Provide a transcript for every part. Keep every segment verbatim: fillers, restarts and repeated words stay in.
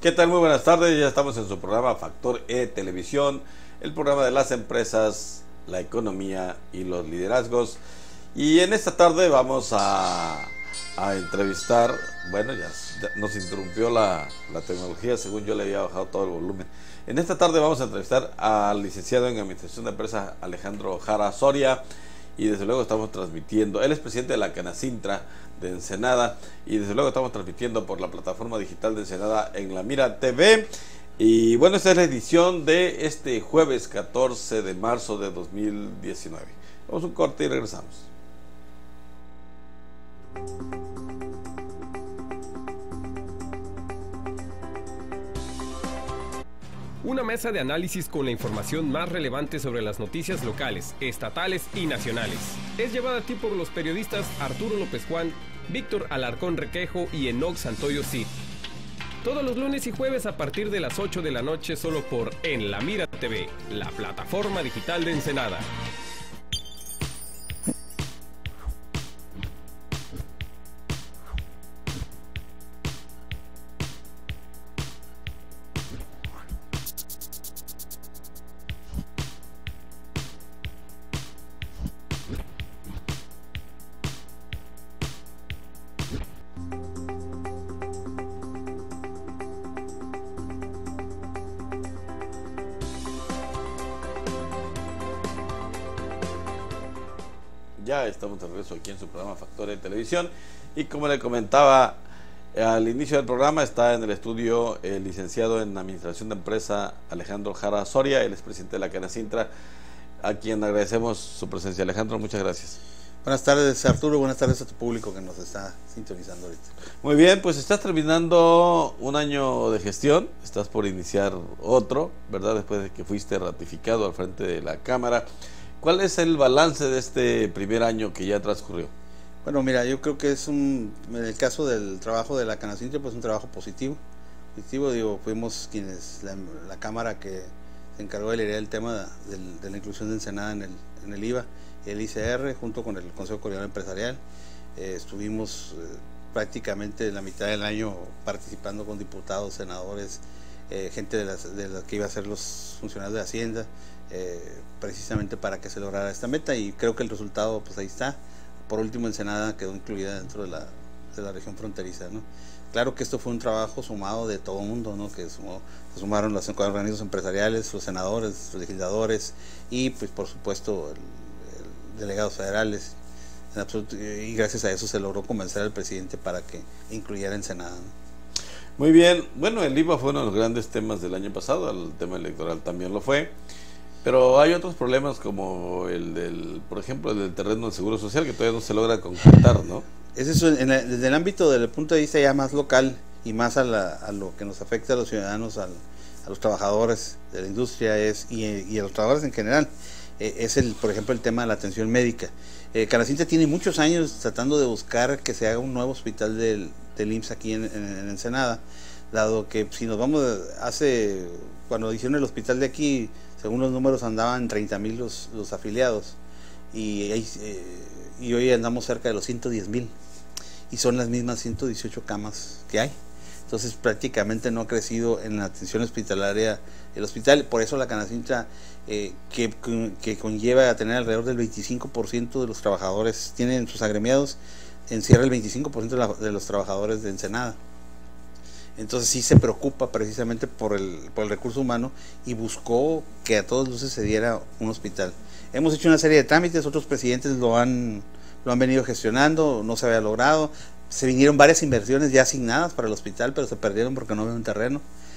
¿Qué tal? Muy buenas tardes, ya estamos en su programa Factor E Televisión, el programa de las empresas, la economía y los liderazgos. Y en esta tarde vamos a, a entrevistar, bueno, ya, ya nos interrumpió la, la tecnología, según yo le había bajado todo el volumen. En esta tarde vamos a entrevistar al licenciado en Administración de Empresas Alejandro Jara Soria, y desde luego estamos transmitiendo, él es presidente de la Canacintra de Ensenada, y desde luego estamos transmitiendo por la plataforma digital de Ensenada en La Mira T V. Y bueno, esta es la edición de este jueves catorce de marzo de dos mil diecinueve. Vamos a un corte y regresamos. Una mesa de análisis con la información más relevante sobre las noticias locales, estatales y nacionales. Es llevada a ti por los periodistas Arturo López Juan, Víctor Alarcón Requejo y Enoc Santoyo Cid. Todos los lunes y jueves a partir de las ocho de la noche solo por En La Mira T V, la plataforma digital de Ensenada. Ya estamos de regreso aquí en su programa Factor de Televisión, y como le comentaba al inicio del programa, está en el estudio el licenciado en Administración de Empresa Alejandro Jara Soria, él es presidente de la Canacintra, a quien agradecemos su presencia. Alejandro, muchas gracias. Buenas tardes, Arturo, buenas tardes a tu público que nos está sintonizando ahorita. Muy bien, pues estás terminando un año de gestión, estás por iniciar otro, ¿verdad? Después de que fuiste ratificado al frente de la Cámara. ¿Cuál es el balance de este primer año que ya transcurrió? Bueno, mira, yo creo que es un, en el caso del trabajo de la Canacintra, pues un trabajo positivo. Positivo, digo, fuimos quienes, la, la Cámara que se encargó de liderar el tema de, de, de la inclusión de Ensenada en el, en el I V A y el I C R, junto con el Consejo Coordinador Empresarial. Eh, estuvimos eh, prácticamente la mitad del año participando con diputados, senadores, eh, gente de las, de las que iba a ser los funcionarios de Hacienda, Eh, precisamente para que se lograra esta meta, y creo que el resultado pues ahí está. Por último, Ensenada quedó incluida dentro de la, de la región fronteriza, ¿no? Claro que esto fue un trabajo sumado de todo el mundo, ¿no? Que sumó, se sumaron los organismos empresariales, los senadores, los legisladores y pues por supuesto el, el delegados federales, en absoluto, y gracias a eso se logró convencer al presidente para que incluyera Ensenada, ¿no? Muy bien, bueno, el I V A fue uno de los grandes temas del año pasado, el tema electoral también lo fue. Pero hay otros problemas como el del, por ejemplo, el del terreno del Seguro Social, que todavía no se logra concretar, ¿no? Es eso, en la, desde el ámbito, desde el punto de vista ya más local y más a, la, a lo que nos afecta a los ciudadanos, al, a los trabajadores de la industria es y, y a los trabajadores en general, eh, es el, por ejemplo, el tema de la atención médica. Eh, Canacintra tiene muchos años tratando de buscar que se haga un nuevo hospital del, del I M S S aquí en, en, en Ensenada, dado que si nos vamos, hace, cuando hicieron el hospital de aquí, según los números andaban treinta mil los, los afiliados, y, eh, y hoy andamos cerca de los ciento diez mil, y son las mismas ciento dieciocho camas que hay. Entonces prácticamente no ha crecido en la atención hospitalaria el hospital. Por eso la Canacintra, eh, que, que conlleva a tener alrededor del veinticinco por ciento de los trabajadores, tienen sus agremiados, encierra el veinticinco por ciento de, la, de los trabajadores de Ensenada. Entonces sí se preocupa precisamente por el, por el recurso humano, y buscó que a todas luces se diera un hospital. Hemos hecho una serie de trámites, otros presidentes lo han, lo han venido gestionando, no se había logrado. Se vinieron varias inversiones ya asignadas para el hospital, pero se perdieron porque no había un terreno.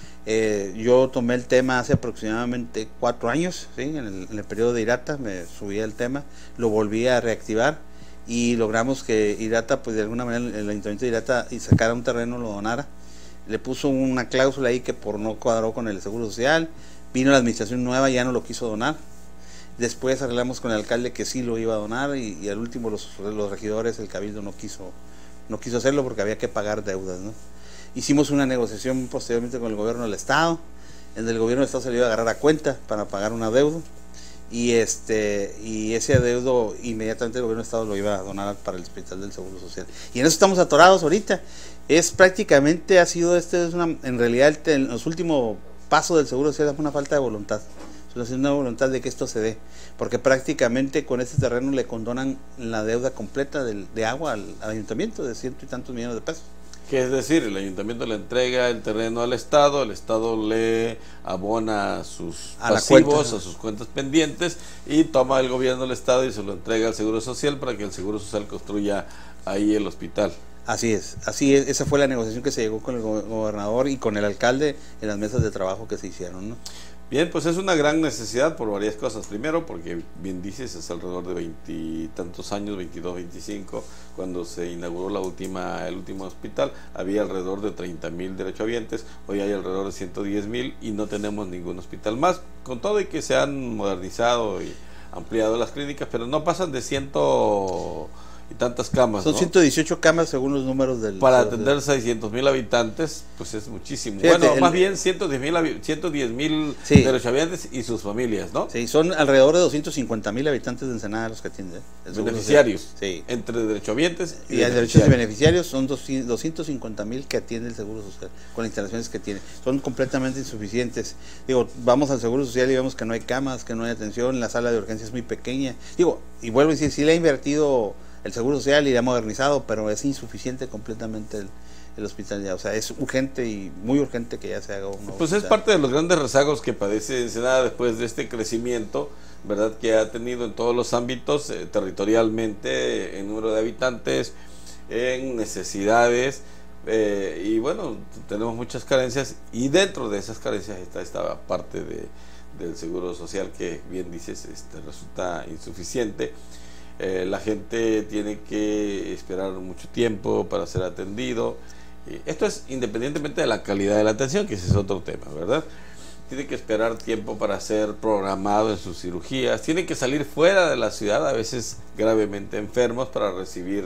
Eh, yo tomé el tema hace aproximadamente cuatro años, ¿sí? en, el, en el periodo de IRATA me subí al tema, lo volví a reactivar, y logramos que IRATA, pues de alguna manera el Ayuntamiento de IRATA y sacara un terreno, lo donara. Le puso una cláusula ahí que por no cuadró con el Seguro Social, vino la administración nueva, ya no lo quiso donar. Después arreglamos con el alcalde que sí lo iba a donar, y, y al último los, los regidores, el cabildo no quiso, no quiso hacerlo porque había que pagar deudas, ¿no? Hicimos una negociación posteriormente con el gobierno del estado, en el gobierno del estado se le iba a agarrar a cuenta para pagar una deuda, y este y ese adeudo inmediatamente el gobierno del estado lo iba a donar para el Hospital del Seguro Social. Y en eso estamos atorados ahorita. Es prácticamente, ha sido este, es una, en realidad el, el, los últimos pasos del Seguro Social es una falta de voluntad. Es una voluntad de que esto se dé, porque prácticamente con este terreno le condonan la deuda completa de, de agua al, al ayuntamiento de ciento y tantos millones de pesos. Que es decir, el ayuntamiento le entrega el terreno al Estado, el Estado le abona sus a pasivos, a sus cuentas pendientes, y toma el gobierno del Estado y se lo entrega al Seguro Social para que el Seguro Social construya ahí el hospital. Así es, así es, esa fue la negociación que se llegó con el gobernador y con el alcalde en las mesas de trabajo que se hicieron, ¿no? Bien, pues es una gran necesidad por varias cosas. Primero, porque bien dices, es alrededor de veintitantos años, veintidós, veinticinco, cuando se inauguró la última, el último hospital, había alrededor de treinta mil derechohabientes, hoy hay alrededor de ciento diez mil y no tenemos ningún hospital más, con todo y que se han modernizado y ampliado las clínicas, pero no pasan de ciento y tantas camas. Son ¿no? ciento dieciocho camas según los números del... Para atender seiscientos mil habitantes, pues es muchísimo. Fíjate, bueno, el, más bien ciento diez mil sí. derechohabientes y sus familias, ¿no? Sí, son alrededor de doscientos cincuenta mil habitantes de Ensenada los que atienden. Beneficiarios. Sí. Entre derechohabientes y, y beneficiarios. beneficiarios son doscientos cincuenta mil que atiende el Seguro Social, con las instalaciones que tiene. Son completamente insuficientes. Digo, vamos al Seguro Social y vemos que no hay camas, que no hay atención, la sala de urgencia es muy pequeña. Digo, y vuelvo a decir, sí le ha invertido el Seguro Social y le ha modernizado, pero es insuficiente completamente el, el hospital ya, o sea, es urgente y muy urgente que ya se haga un nuevo Pues hospital. Es parte de los grandes rezagos que padece Ensenada después de este crecimiento, ¿verdad? Que ha tenido en todos los ámbitos, eh, territorialmente, en número de habitantes, en necesidades, eh, y bueno, tenemos muchas carencias, y dentro de esas carencias está esta parte de, del Seguro Social que bien dices, este, resulta insuficiente. Eh, la gente tiene que esperar mucho tiempo para ser atendido. Eh, esto es independientemente de la calidad de la atención, que ese es otro tema, ¿verdad? Tiene que esperar tiempo para ser programado en sus cirugías, tiene que salir fuera de la ciudad, a veces gravemente enfermos, para recibir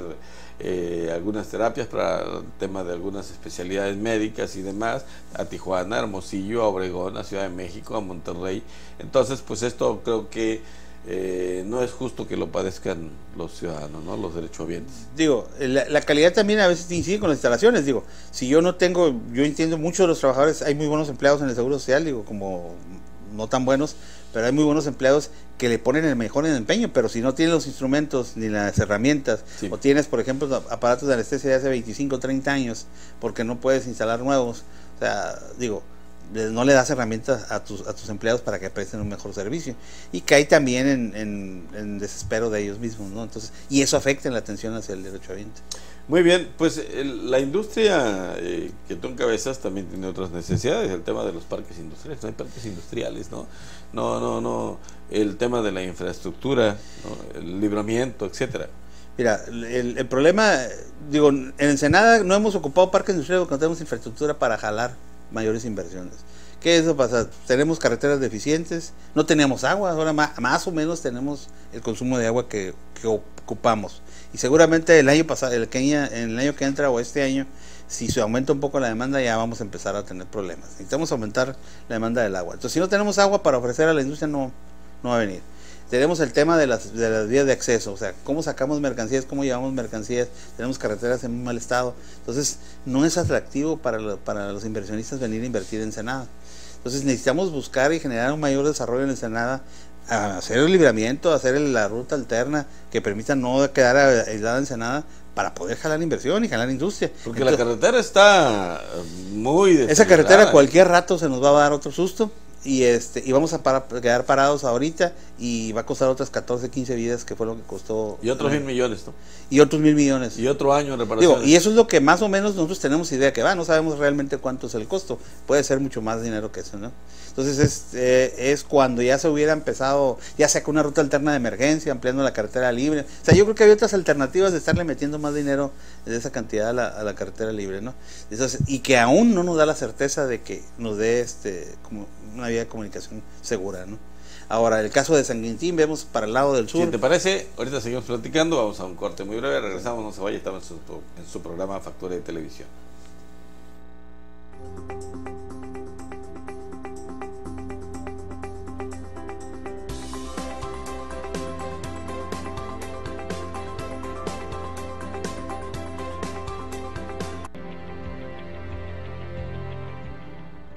eh, algunas terapias para el tema de algunas especialidades médicas y demás, a Tijuana, a Hermosillo, a Obregón, a Ciudad de México, a Monterrey. Entonces, pues esto creo que Eh, no es justo que lo padezcan los ciudadanos, ¿no? Los derechohabientes. Digo, la, la calidad también a veces incide con las instalaciones. Digo, si yo no tengo, yo entiendo muchos de los trabajadores, hay muy buenos empleados en el Seguro Social, digo, como no tan buenos, pero hay muy buenos empleados que le ponen el mejor en empeño, pero si no tienen los instrumentos ni las herramientas, sí. O tienes, por ejemplo, aparatos de anestesia de hace veinticinco, treinta años, porque no puedes instalar nuevos, o sea, digo, no le das herramientas a tus, a tus empleados para que presten un mejor servicio, y cae también en, en, en desespero de ellos mismos, ¿no? Entonces, y eso afecta en la atención hacia el derechohabiente. Muy bien, pues el, la industria eh, que tú encabezas también tiene otras necesidades, el tema de los parques industriales, no hay parques industriales, ¿no? No, no, no, el tema de la infraestructura, ¿no? El libramiento, etcétera. Mira, el, el problema, digo, en Ensenada no hemos ocupado parques industriales porque no tenemos infraestructura para jalar mayores inversiones. ¿Qué es eso pasa? Tenemos carreteras deficientes, no teníamos agua, ahora más, más o menos tenemos el consumo de agua que, que ocupamos. Y seguramente el año pasado, el que, en el año que entra o este año, si se aumenta un poco la demanda, ya vamos a empezar a tener problemas. Necesitamos aumentar la demanda del agua. Entonces, si no tenemos agua para ofrecer a la industria, no, no va a venir. Tenemos el tema de las, de las vías de acceso, o sea, cómo sacamos mercancías, cómo llevamos mercancías, tenemos carreteras en muy mal estado. Entonces, no es atractivo para, lo, para los inversionistas venir a invertir en Ensenada. Entonces, necesitamos buscar y generar un mayor desarrollo en Ensenada, hacer el libramiento, hacer la ruta alterna que permita no quedar aislada en Ensenada para poder jalar inversión y jalar industria. Porque Entonces, la carretera está muy deteriorada. Esa carretera cualquier rato se nos va a dar otro susto. Y este y vamos a para, quedar parados ahorita y va a costar otras catorce, quince vidas, que fue lo que costó. Y otros mil millones, ¿no? Y otros mil millones. Y otro año de reparaciones. Digo, y eso es lo que más o menos nosotros tenemos idea que va, no sabemos realmente cuánto es el costo. Puede ser mucho más dinero que eso, ¿no? Entonces es, eh, es cuando ya se hubiera empezado, ya sea con una ruta alterna de emergencia, ampliando la carretera libre. O sea, yo creo que hay otras alternativas de estarle metiendo más dinero de esa cantidad a la, a la carretera libre, ¿no? Entonces, y que aún no nos da la certeza de que nos dé este como una vía de comunicación segura, ¿no? Ahora, el caso de San Quintín, vemos para el lado del sur. Si te parece, ahorita seguimos platicando, vamos a un corte muy breve, regresamos, no se vaya, estamos en su, en su programa Factura de Televisión.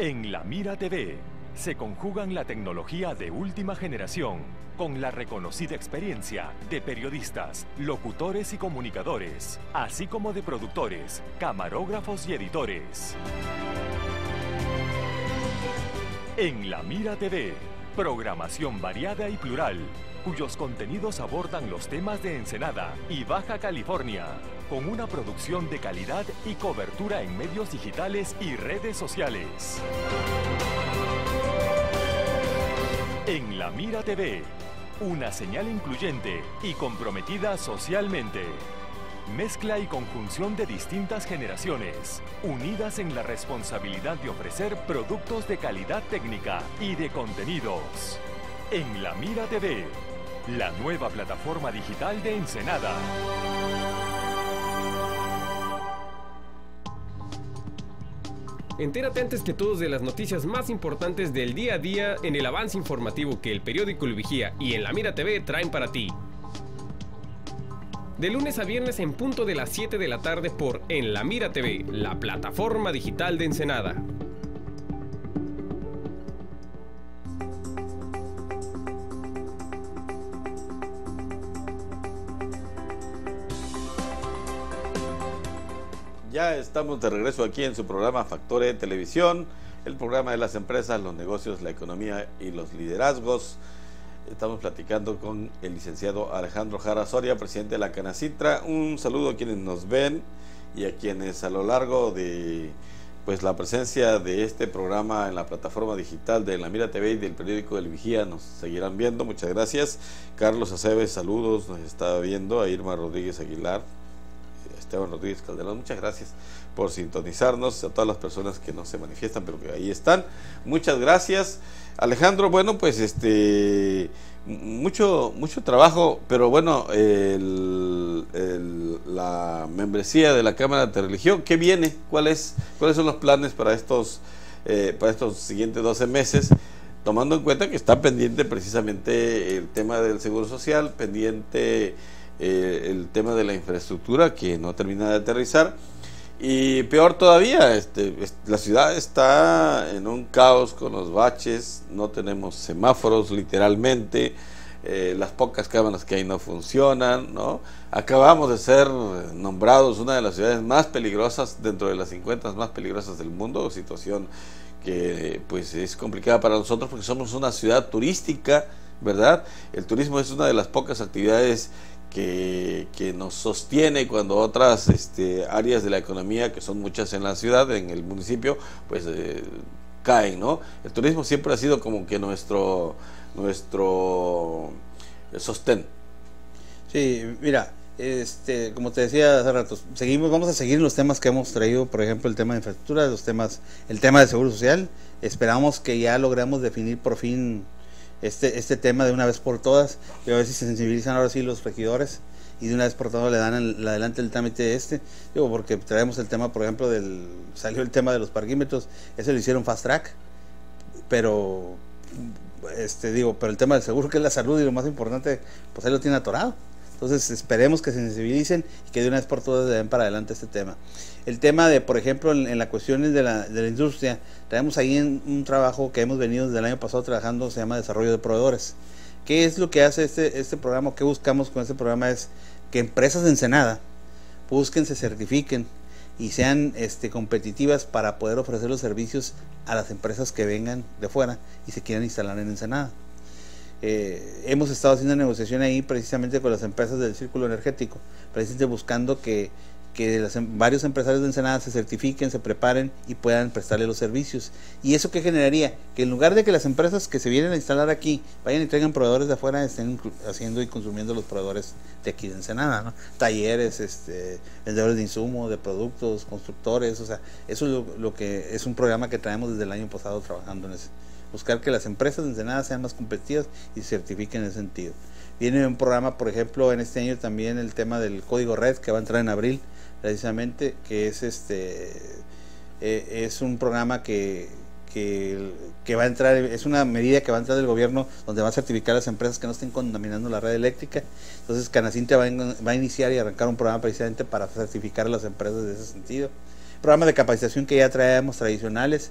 En La Mira T V se conjugan la tecnología de última generación con la reconocida experiencia de periodistas, locutores y comunicadores, así como de productores, camarógrafos y editores. En La Mira T V, programación variada y plural, cuyos contenidos abordan los temas de Ensenada y Baja California, con una producción de calidad y cobertura en medios digitales y redes sociales. En La Mira T V, una señal incluyente y comprometida socialmente. Mezcla y conjunción de distintas generaciones, unidas en la responsabilidad de ofrecer productos de calidad técnica y de contenidos. En La Mira T V, la nueva plataforma digital de Ensenada. Entérate antes que todos de las noticias más importantes del día a día en el avance informativo que el periódico El Vigía y en La Mira T V traen para ti. De lunes a viernes en punto de las siete de la tarde por En La Mira T V, la plataforma digital de Ensenada. Ya estamos de regreso aquí en su programa Factor E Televisión, el programa de las empresas, los negocios, la economía y los liderazgos. Estamos platicando con el licenciado Alejandro Jara Soria, presidente de la Canacitra. Un saludo a quienes nos ven y a quienes a lo largo de pues la presencia de este programa en la plataforma digital de La Mira T V y del periódico El Vigía nos seguirán viendo. Muchas gracias. Carlos Aceves, saludos, nos está viendo. A Irma Rodríguez Aguilar, Esteban Rodríguez Calderón, muchas gracias por sintonizarnos, a todas las personas que no se manifiestan pero que ahí están, muchas gracias. Alejandro, bueno, pues este mucho mucho trabajo, pero bueno, el, el, la membresía de la Cámara de Religión, ¿qué viene? ¿Cuál es, ¿Cuáles son los planes para estos eh, para estos siguientes doce meses? Tomando en cuenta que está pendiente precisamente el tema del Seguro Social, pendiente Eh, el tema de la infraestructura que no termina de aterrizar, y peor todavía, este, la ciudad está en un caos con los baches, no tenemos semáforos literalmente, eh, las pocas cámaras que hay no funcionan, ¿no? Acabamos de ser nombrados una de las ciudades más peligrosas dentro de las cincuenta más peligrosas del mundo, situación que pues es complicada para nosotros porque somos una ciudad turística, ¿verdad? El turismo es una de las pocas actividades Que, que nos sostiene cuando otras este, áreas de la economía, que son muchas en la ciudad, en el municipio, pues eh, caen, ¿no? El turismo siempre ha sido como que nuestro nuestro sostén. Sí, mira, este, como te decía hace rato, seguimos, vamos a seguir los temas que hemos traído, por ejemplo, el tema de infraestructura, los temas, el tema de seguro social. Esperamos que ya logremos definir por fin Este, este tema de una vez por todas, y a ver si se sensibilizan ahora sí los regidores y de una vez por todas le dan el, adelante el trámite de este, digo, porque traemos el tema, por ejemplo, del salió el tema de los parquímetros, ese lo hicieron fast track, pero este digo, pero el tema del seguro, que es la salud y lo más importante, pues ahí lo tiene atorado. Entonces esperemos que se sensibilicen y que de una vez por todas le den para adelante este tema. El tema de, por ejemplo, en, en las cuestiones de la, de la industria, traemos ahí en un trabajo que hemos venido desde el año pasado trabajando, se llama Desarrollo de Proveedores. ¿Qué es lo que hace este, este programa? ¿Qué buscamos con este programa? Es que empresas de Ensenada busquen, se certifiquen y sean este, competitivas para poder ofrecer los servicios a las empresas que vengan de fuera y se quieran instalar en Ensenada. Eh, hemos estado haciendo negociación ahí precisamente con las empresas del círculo energético, precisamente buscando que, que las, varios empresarios de Ensenada se certifiquen, se preparen y puedan prestarle los servicios. ¿Y eso qué generaría? Que en lugar de que las empresas que se vienen a instalar aquí vayan y traigan proveedores de afuera, estén haciendo y consumiendo los proveedores de aquí de Ensenada, ¿no? Talleres, este, vendedores de insumos, de productos, constructores, o sea, eso es lo, lo que es un programa que traemos desde el año pasado trabajando en ese. Buscar que las empresas de Ensenada sean más competitivas y se certifiquen en ese sentido. Viene un programa, por ejemplo, en este año también el tema del código red, que va a entrar en abril, precisamente, que es este eh, es un programa que, que, que va a entrar, es una medida que va a entrar del gobierno, donde va a certificar a las empresas que no estén contaminando la red eléctrica. Entonces Canacintra va, va a iniciar y arrancar un programa precisamente para certificar a las empresas de ese sentido. Programas de capacitación que ya traemos tradicionales.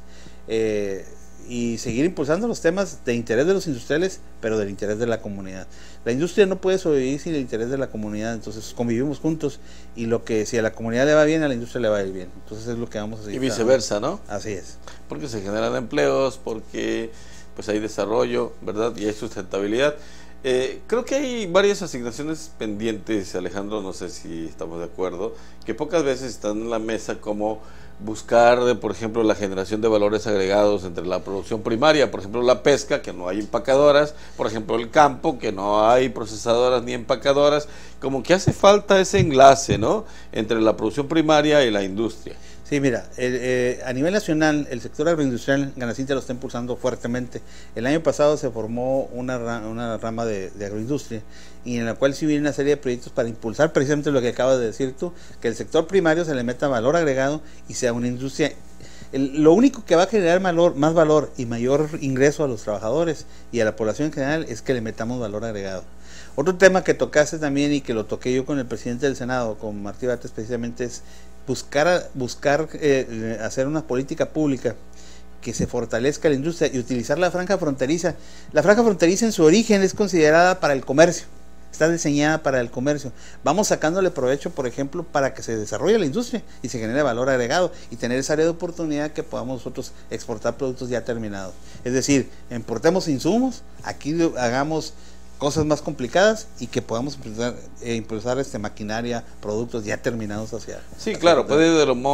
eh, y seguir impulsando los temas de interés de los industriales, pero del interés de la comunidad. La industria no puede sobrevivir sin el interés de la comunidad, entonces convivimos juntos y lo que si a la comunidad le va bien, a la industria le va a ir bien. Entonces es lo que vamos a seguir. Y viceversa, ¿no? Así es. Porque se generan empleos, porque pues hay desarrollo, ¿verdad? Y hay sustentabilidad. Eh, creo que hay varias asignaciones pendientes, Alejandro, no sé si estamos de acuerdo, que pocas veces están en la mesa, como buscar, por ejemplo, la generación de valores agregados entre la producción primaria, por ejemplo, la pesca, que no hay empacadoras, por ejemplo, el campo, que no hay procesadoras ni empacadoras, como que hace falta ese enlace, ¿no?, entre la producción primaria y la industria. Sí, mira, el, eh, a nivel nacional el sector agroindustrial Ganacintia lo está impulsando fuertemente. El año pasado se formó una, una rama de, de agroindustria y en la cual sí viene una serie de proyectos para impulsar precisamente lo que acabas de decir tú, que el sector primario se le meta valor agregado y sea una industria. El, lo único que va a generar valor, más valor y mayor ingreso a los trabajadores y a la población en general es que le metamos valor agregado. Otro tema que tocaste también y que lo toqué yo con el presidente del Senado, con Martí Batres, precisamente es buscar, buscar eh, hacer una política pública que se fortalezca la industria y utilizar la franja fronteriza. La franja fronteriza en su origen es considerada para el comercio, está diseñada para el comercio. Vamos sacándole provecho, por ejemplo, para que se desarrolle la industria y se genere valor agregado y tener esa área de oportunidad que podamos nosotros exportar productos ya terminados. Es decir, importemos insumos, aquí hagamos cosas más complicadas y que podamos impulsar, eh, impulsar este, maquinaria, productos ya terminados hacia... Sí, hacia claro, puede ser de lo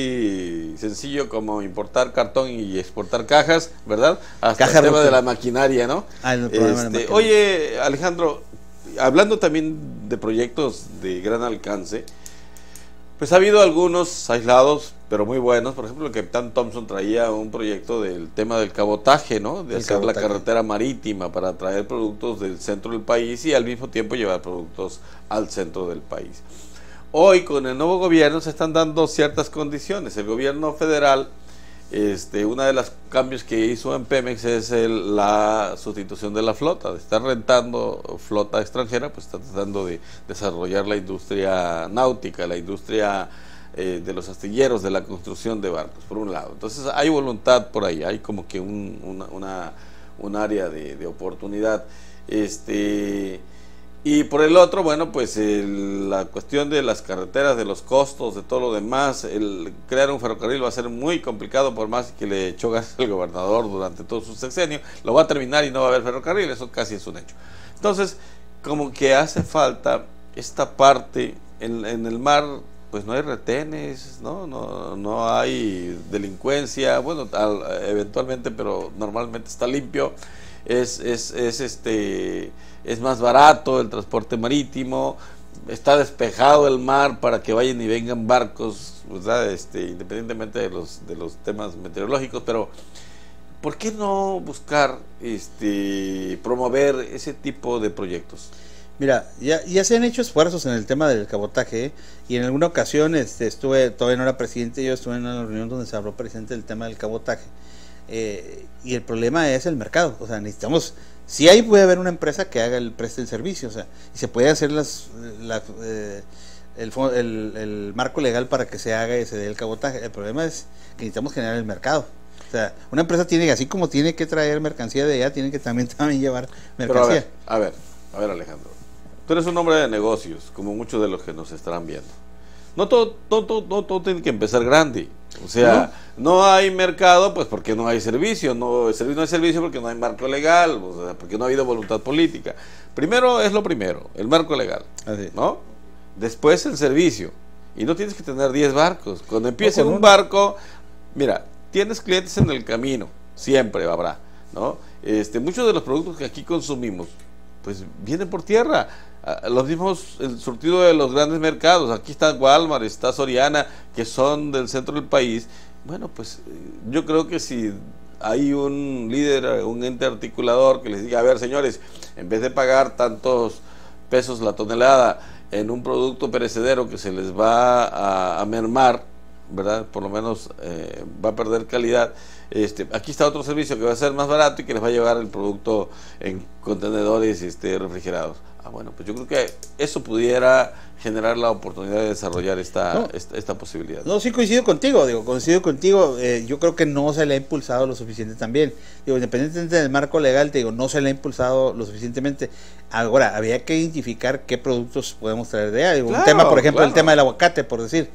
muy sencillo como importar cartón y exportar cajas, ¿verdad? Hasta Caja el tema de la maquinaria, ¿no? Ah, el problema este, de la maquinaria. Oye, Alejandro, hablando también de proyectos de gran alcance, pues ha habido algunos aislados, pero muy buenos. Por ejemplo, el capitán Thompson traía un proyecto del tema del cabotaje, ¿no? De el hacer cabotaje. La carretera marítima para traer productos del centro del país y al mismo tiempo llevar productos al centro del país. Hoy, con el nuevo gobierno, se están dando ciertas condiciones. El gobierno federal, este, uno de los cambios que hizo en Pemex es el, la sustitución de la flota. De estar rentando flota extranjera, pues está tratando de desarrollar la industria náutica, la industria eh, de los astilleros, de la construcción de barcos, por un lado. Entonces hay voluntad por ahí, hay como que un, una, una, un área de, de oportunidad. Este... Y por el otro, bueno, pues el, la cuestión de las carreteras, de los costos, de todo lo demás, el crear un ferrocarril va a ser muy complicado, por más que le echó gas al gobernador durante todo su sexenio, lo va a terminar y no va a haber ferrocarril, eso casi es un hecho. Entonces, como que hace falta esta parte, en, en el mar, pues no hay retenes, no, no, no hay delincuencia, bueno, al, eventualmente, pero normalmente está limpio, es, es, es este... es más barato el transporte marítimo, está despejado el mar para que vayan y vengan barcos, ¿verdad? Este, independientemente de los, de los temas meteorológicos, pero ¿por qué no buscar este, promover ese tipo de proyectos? Mira, ya, ya se han hecho esfuerzos en el tema del cabotaje, ¿eh? Y en alguna ocasión este, estuve, todavía no era presidente, yo estuve en una reunión donde se habló precisamente del tema del cabotaje, eh, y el problema es el mercado, o sea, necesitamos... Si ahí puede haber una empresa que haga el preste el servicio, o sea, y se puede hacer las, la, eh, el, el, el marco legal para que se haga y se dé el cabotaje. El problema es que necesitamos generar el mercado. O sea, una empresa tiene que, así como tiene que traer mercancía de allá, tiene que también, también llevar mercancía. Pero a ver, a ver, a ver, Alejandro, tú eres un hombre de negocios, como muchos de los que nos estarán viendo. No todo, todo, todo, todo, todo tiene que empezar grande. O sea, no. no hay mercado, pues porque no hay servicio, no, no hay servicio porque no hay marco legal, o sea, porque no ha habido voluntad política. Primero es lo primero, el marco legal, Así. ¿no? Después el servicio. Y no tienes que tener diez barcos. Cuando empiece no, un barco, mira, tienes clientes en el camino, siempre habrá, ¿no? Este, muchos de los productos que aquí consumimos, pues vienen por tierra. Los mismos, el surtido de los grandes mercados, aquí está Walmart, está Soriana, que son del centro del país. Bueno, pues yo creo que si hay un líder, un ente articulador que les diga, a ver señores, en vez de pagar tantos pesos la tonelada en un producto perecedero que se les va a, a mermar, ¿verdad? Por lo menos eh, va a perder calidad, este, aquí está otro servicio que va a ser más barato y que les va a llevar el producto en contenedores este, refrigerados. Ah, bueno, pues yo creo que eso pudiera generar la oportunidad de desarrollar esta, no, esta, esta posibilidad. No, sí coincido contigo, digo, coincido contigo, eh, yo creo que no se le ha impulsado lo suficiente también. Digo, independientemente del marco legal, te digo, no se le ha impulsado lo suficientemente. Ahora, había que identificar qué productos podemos traer de allá. Claro, un tema, por ejemplo, claro. el tema del aguacate, por decir.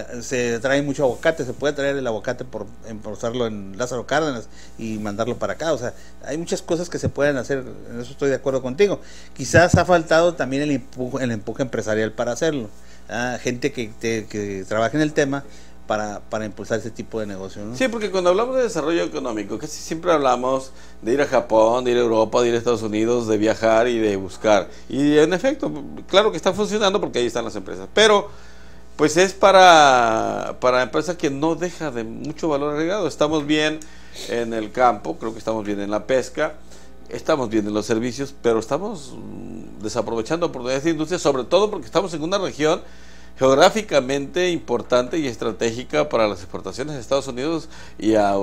Se trae mucho aguacate, se puede traer el aguacate por usarlo en Lázaro Cárdenas y mandarlo para acá. O sea, hay muchas cosas que se pueden hacer, en eso estoy de acuerdo contigo. Quizás ha faltado también el empuje, el empuje empresarial para hacerlo. Ah, gente que, te, que trabaje en el tema para, para impulsar ese tipo de negocio, ¿no? Sí, porque cuando hablamos de desarrollo económico, casi siempre hablamos de ir a Japón, de ir a Europa, de ir a Estados Unidos, de viajar y de buscar. Y en efecto, claro que está funcionando porque ahí están las empresas, pero pues es para, para empresas que no deja de mucho valor agregado. Estamos bien en el campo, creo que estamos bien en la pesca, estamos bien en los servicios, pero estamos desaprovechando oportunidades de industria, sobre todo porque estamos en una región geográficamente importante y estratégica para las exportaciones a Estados Unidos y a,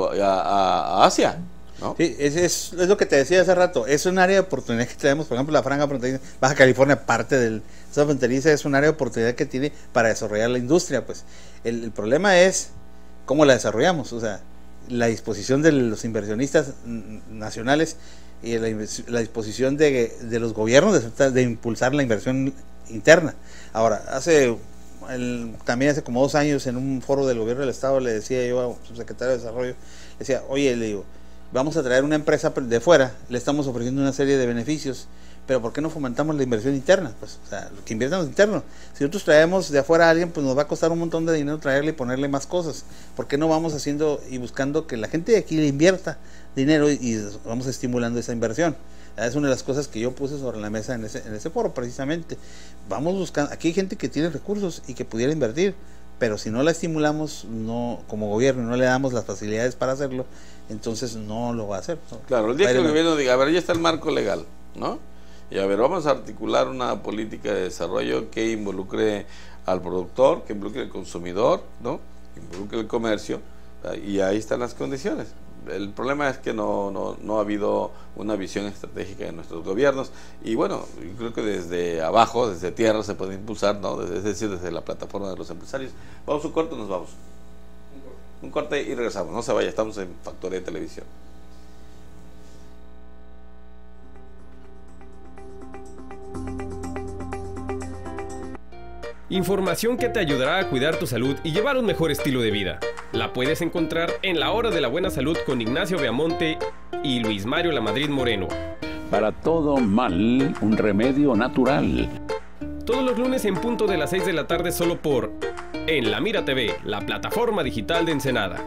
a, a Asia, ¿no? Sí, es, es, es lo que te decía hace rato, es un área de oportunidad que tenemos, por ejemplo, la franja fronteriza, Baja California, parte del esa fronteriza es un área de oportunidad que tiene para desarrollar la industria, pues. El, el problema es cómo la desarrollamos, o sea, la disposición de los inversionistas nacionales y la, la disposición de, de los gobiernos de, de impulsar la inversión interna. Ahora, hace el, también hace como dos años en un foro del gobierno del estado le decía yo a subsecretario de desarrollo, le decía, oye, le digo, vamos a traer una empresa de fuera, le estamos ofreciendo una serie de beneficios, pero ¿por qué no fomentamos la inversión interna? Pues, o sea, que inviertan los internos. Si nosotros traemos de afuera a alguien, pues nos va a costar un montón de dinero traerle y ponerle más cosas. ¿Por qué no vamos haciendo y buscando que la gente de aquí le invierta dinero y, y vamos estimulando esa inversión? Es una de las cosas que yo puse sobre la mesa en ese, en ese foro, precisamente. Vamos buscando, aquí hay gente que tiene recursos y que pudiera invertir, pero si no la estimulamos no como gobierno, no le damos las facilidades para hacerlo, entonces no lo va a hacer, ¿no? Claro, el día Pero, que el gobierno diga, a ver, ya está el marco legal, ¿no? Y a ver, vamos a articular una política de desarrollo que involucre al productor, que involucre al consumidor, ¿no? Que involucre el comercio, y ahí están las condiciones. El problema es que no, no, no ha habido una visión estratégica de nuestros gobiernos, y bueno, yo creo que desde abajo, desde tierra se puede impulsar, ¿no? Desde, es decir, desde la plataforma de los empresarios. Vamos a un corte, nos vamos. Un corte y regresamos, no se vaya, estamos en Factoría de Televisión. Información que te ayudará a cuidar tu salud y llevar un mejor estilo de vida. La puedes encontrar en La Hora de la Buena Salud con Ignacio Beamonte y Luis Mario Lamadrid Moreno. Para todo mal, un remedio natural. Todos los lunes en punto de las seis de la tarde solo por En La Mira T V, la plataforma digital de Ensenada.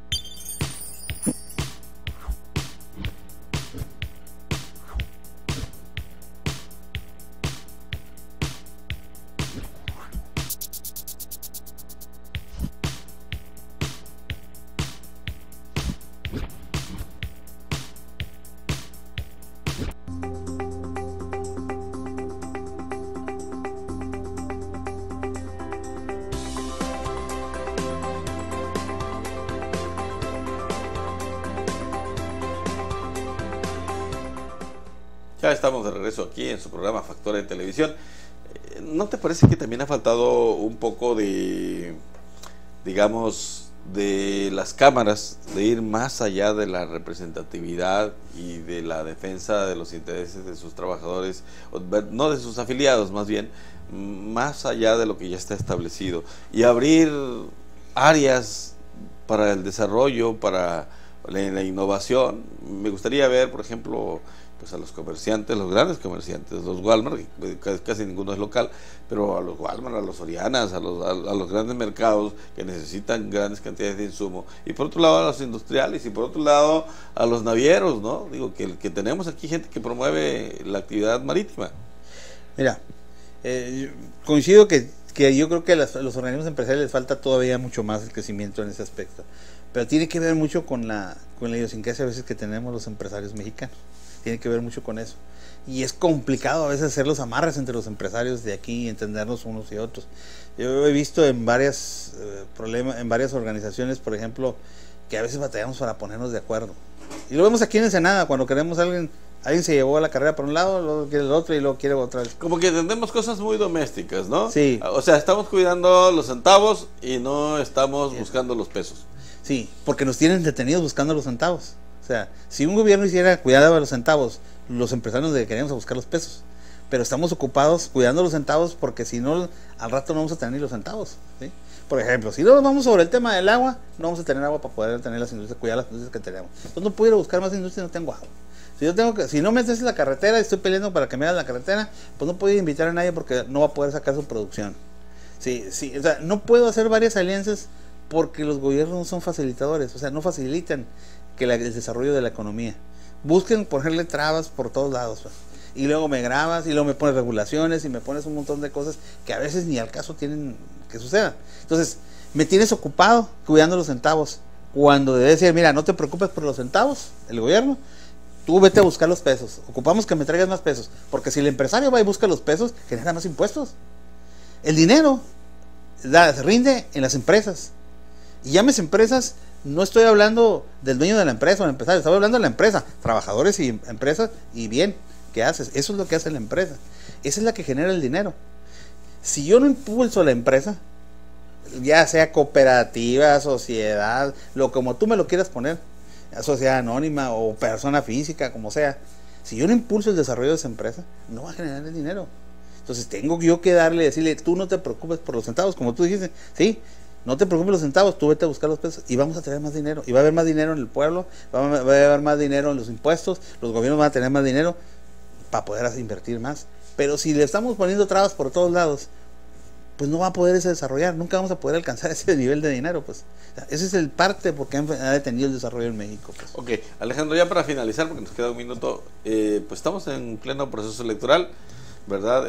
Ya estamos de regreso aquí en su programa Factoría de Televisión. ¿No te parece que también ha faltado un poco de, digamos, de las cámaras, de ir más allá de la representatividad y de la defensa de los intereses de sus trabajadores, no de sus afiliados más bien, más allá de lo que ya está establecido, y abrir áreas para el desarrollo, para la, la innovación? Me gustaría ver, por ejemplo, pues a los comerciantes, los grandes comerciantes, los Walmart, casi, casi ninguno es local, pero a los Walmart, a los Sorianas, a los, a, a los grandes mercados que necesitan grandes cantidades de insumo, y por otro lado a los industriales, y por otro lado a los navieros, ¿no? Digo, que, que tenemos aquí gente que promueve la actividad marítima. Mira, eh, coincido que, que yo creo que a las, los organismos empresariales les falta todavía mucho más el crecimiento en ese aspecto, pero tiene que ver mucho con la, con la idiosincrasia a veces que tenemos los empresarios mexicanos. Tiene que ver mucho con eso. Y es complicado a veces hacer los amarres entre los empresarios de aquí y entendernos unos y otros. Yo he visto en varias, eh, problemas, en varias organizaciones, por ejemplo, que a veces batallamos para ponernos de acuerdo. Y lo vemos aquí en Ensenada, cuando queremos a alguien, alguien se llevó a la carrera por un lado, luego quiere el otro y luego quiere otra vez. Como que entendemos cosas muy domésticas, ¿no? Sí. O sea, estamos cuidando los centavos y no estamos buscando los pesos. Sí, porque nos tienen detenidos buscando los centavos. O sea, si un gobierno hiciera cuidado de los centavos, los empresarios nos dedicaríamos a buscar los pesos. Pero estamos ocupados cuidando los centavos porque si no, al rato no vamos a tener ni los centavos, ¿sí? Por ejemplo, si no nos vamos sobre el tema del agua, no vamos a tener agua para poder tener las industrias, cuidar las industrias que tenemos. Entonces no puedo ir a buscar más industrias, no tengo agua. Si yo tengo que, si no me haces la carretera y estoy peleando para que me hagas la carretera, pues no puedo invitar a nadie porque no va a poder sacar su producción. Sí, sí, o sea, no puedo hacer varias alianzas porque los gobiernos no son facilitadores, o sea, no facilitan que la, el desarrollo de la economía. Busquen ponerle trabas por todos lados, pues. Y luego me grabas y luego me pones regulaciones y me pones un montón de cosas que a veces ni al caso tienen que suceda. Entonces, me tienes ocupado cuidando los centavos, cuando debe decir, mira, no te preocupes por los centavos, el gobierno, tú vete a buscar los pesos, ocupamos que me traigas más pesos, porque si el empresario va y busca los pesos, genera más impuestos. El dinero da, se rinde en las empresas, y llames empresas, no estoy hablando del dueño de la empresa o del empresario, estoy hablando de la empresa, trabajadores y empresas, y bien, ¿qué haces? Eso es lo que hace la empresa, esa es la que genera el dinero. Si yo no impulso la empresa, ya sea cooperativa, sociedad, lo como tú me lo quieras poner, sociedad anónima o persona física, como sea, si yo no impulso el desarrollo de esa empresa, no va a generar el dinero. Entonces tengo yo que darle, decirle, tú no te preocupes por los centavos, como tú dijiste, sí, no te preocupes por los centavos, tú vete a buscar los pesos y vamos a tener más dinero, y va a haber más dinero en el pueblo, va a haber más dinero en los impuestos, los gobiernos van a tener más dinero para poder invertir más. Pero si le estamos poniendo trabas por todos lados, pues no va a poder desarrollar, nunca vamos a poder alcanzar ese nivel de dinero, pues. O sea, ese es el parte porque ha detenido el desarrollo en México, pues. Ok, Alejandro, ya para finalizar, porque nos queda un minuto, eh, pues estamos en pleno proceso electoral, ¿verdad?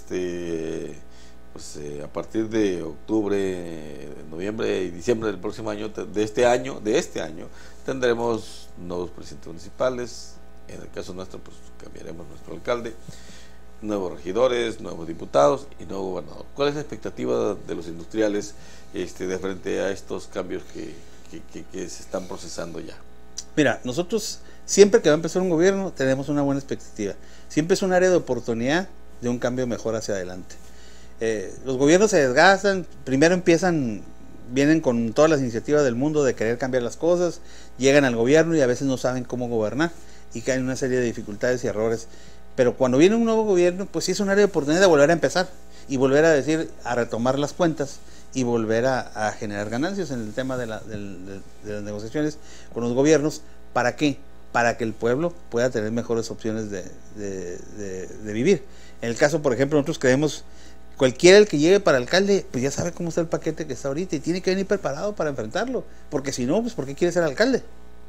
Este, pues eh, a partir de octubre, noviembre y diciembre del próximo año, de este año, de este año, tendremos nuevos presidentes municipales. En el caso nuestro, pues cambiaremos nuestro alcalde, nuevos regidores, nuevos diputados y nuevo gobernador. ¿Cuál es la expectativa de los industriales este, de frente a estos cambios que, que, que, que se están procesando ya? Mira, nosotros siempre que va a empezar un gobierno tenemos una buena expectativa. Siempre es un área de oportunidad de un cambio mejor hacia adelante. Eh, los gobiernos se desgastan, primero empiezan, vienen con todas las iniciativas del mundo de querer cambiar las cosas, llegan al gobierno y a veces no saben cómo gobernar y caen en una serie de dificultades y errores. Pero cuando viene un nuevo gobierno, pues sí es un área de oportunidad de volver a empezar y volver a decir, a retomar las cuentas y volver a, a generar ganancias en el tema de, la, de, de, de las negociaciones con los gobiernos. ¿Para qué? Para que el pueblo pueda tener mejores opciones de, de, de, de vivir. En el caso, por ejemplo, nosotros creemos, cualquiera el que llegue para alcalde, pues ya sabe cómo está el paquete que está ahorita y tiene que venir preparado para enfrentarlo, porque si no, pues ¿por qué quiere ser alcalde?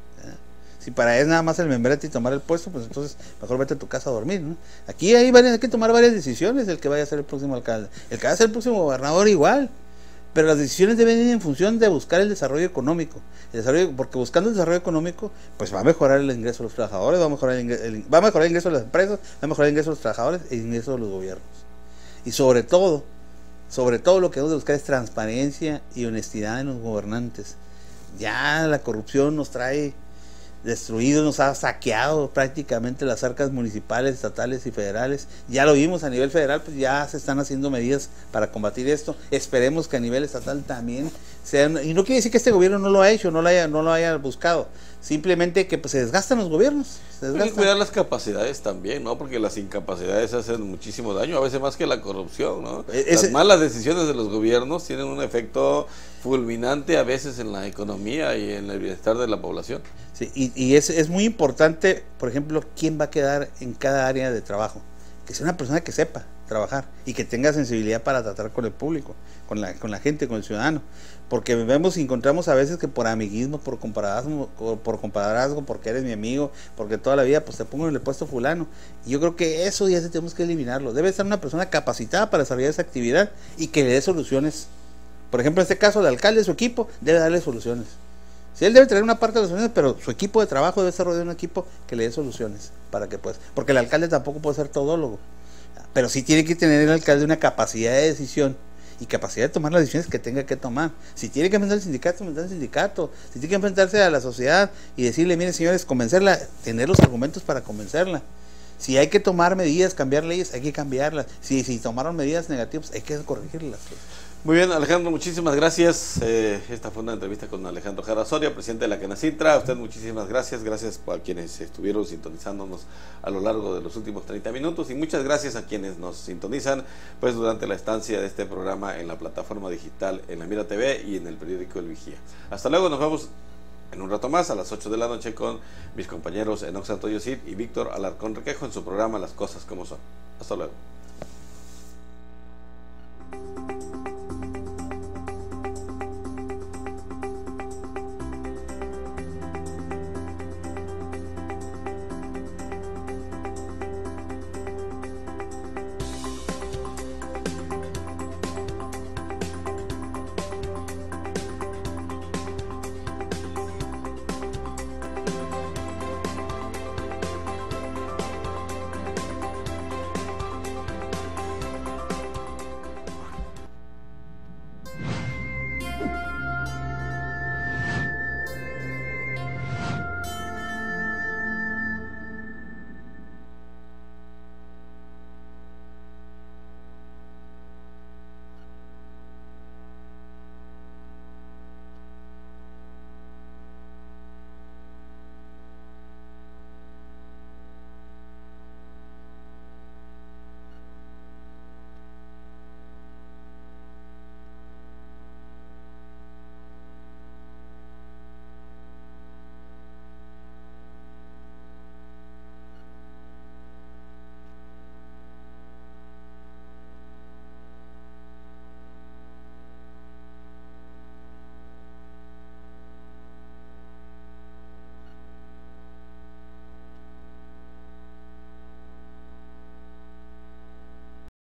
Si para él nada más el membrete y tomar el puesto, pues entonces mejor vete a tu casa a dormir, ¿no? Aquí hay, varias, hay que tomar varias decisiones del que vaya a ser el próximo alcalde. El que vaya a ser el próximo gobernador igual. Pero las decisiones deben ir en función de buscar el desarrollo económico. El desarrollo, porque buscando el desarrollo económico, pues va a mejorar el ingreso de los trabajadores, va a mejorar el ingreso, el, va a mejorar el ingreso de las empresas, va a mejorar el ingreso de los trabajadores y el ingreso de los gobiernos. Y sobre todo, sobre todo lo que debemos de buscar es transparencia y honestidad en los gobernantes. Ya la corrupción nos trae destruido, nos ha saqueado prácticamente las arcas municipales, estatales y federales. Ya lo vimos a nivel federal, pues ya se están haciendo medidas para combatir esto. Esperemos que a nivel estatal también sean, y no quiere decir que este gobierno no lo ha hecho, no lo haya, no lo haya buscado, simplemente que pues se desgastan los gobiernos. Se desgastan. Hay que cuidar las capacidades también, ¿no? Porque las incapacidades hacen muchísimo daño, a veces más que la corrupción, ¿no? Ese, las malas decisiones de los gobiernos tienen un efecto fulminante a veces en la economía y en el bienestar de la población. Sí, y, y es, es muy importante, por ejemplo, quién va a quedar en cada área de trabajo. Que sea una persona que sepa trabajar y que tenga sensibilidad para tratar con el público, con la, con la gente, con el ciudadano. Porque vemos y encontramos a veces que por amiguismo, por comparadrazgo, por comparadrazgo, porque eres mi amigo, porque toda la vida pues te pongo en el puesto fulano. Y yo creo que eso ya tenemos que eliminarlo. Debe estar una persona capacitada para desarrollar esa actividad y que le dé soluciones. Por ejemplo, en este caso, el alcalde, su equipo, debe darle soluciones. Si él debe tener una parte de las soluciones, pero su equipo de trabajo debe desarrollar un equipo que le dé soluciones para que pues, porque el alcalde tampoco puede ser todólogo, pero sí tiene que tener el alcalde una capacidad de decisión y capacidad de tomar las decisiones que tenga que tomar. Si tiene que enfrentar el sindicato, enfrentar el sindicato. Si tiene que enfrentarse a la sociedad y decirle, miren señores, convencerla, tener los argumentos para convencerla. Si hay que tomar medidas, cambiar leyes, hay que cambiarlas. Si, si tomaron medidas negativas, hay que corregirlas. Muy bien, Alejandro, muchísimas gracias. Eh, esta fue una entrevista con Alejandro Jara Soria, presidente de la Canacintra. A usted muchísimas gracias. Gracias a quienes estuvieron sintonizándonos a lo largo de los últimos treinta minutos y muchas gracias a quienes nos sintonizan pues durante la estancia de este programa en la plataforma digital en La Mira T V y en el periódico El Vigía. Hasta luego, nos vemos en un rato más a las ocho de la noche con mis compañeros Enox Santoyo Cid y Víctor Alarcón Requejo en su programa Las Cosas Como Son. Hasta luego.